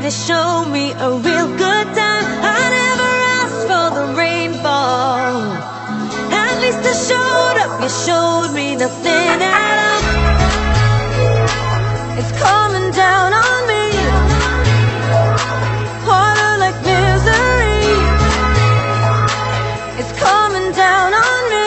to show me a real good time. I never asked for the rainfall. At least I showed up, you showed me nothing at all. It's coming down on me, harder like misery. It's coming down on me.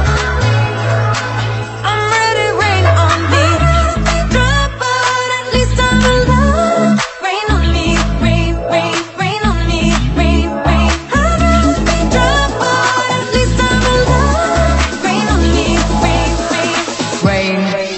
I'm ready, rain on me. Drop, but at least I'm alive. Rain on me, rain, rain, rain on me, rain, rain. I'd rather be drop, but at least I'm alive. Rain on me, rain, rain. Rain on me.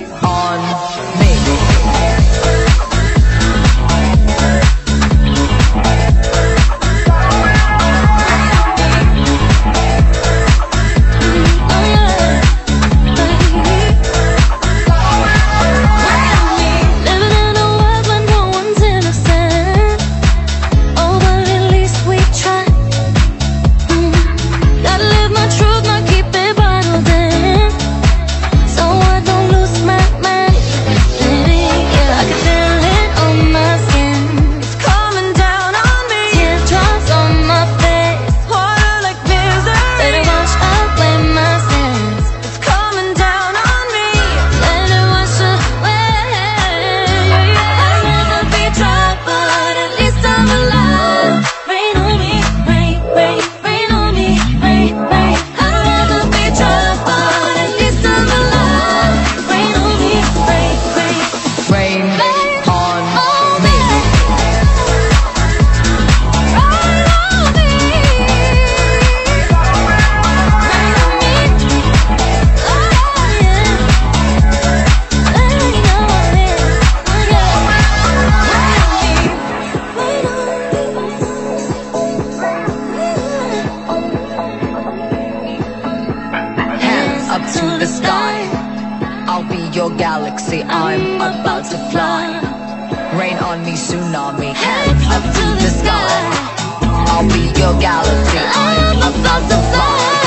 Galaxy, I'm about to fly. Rain on me, tsunami, hands up to the sky. I'll be your galaxy, I'm about to fly.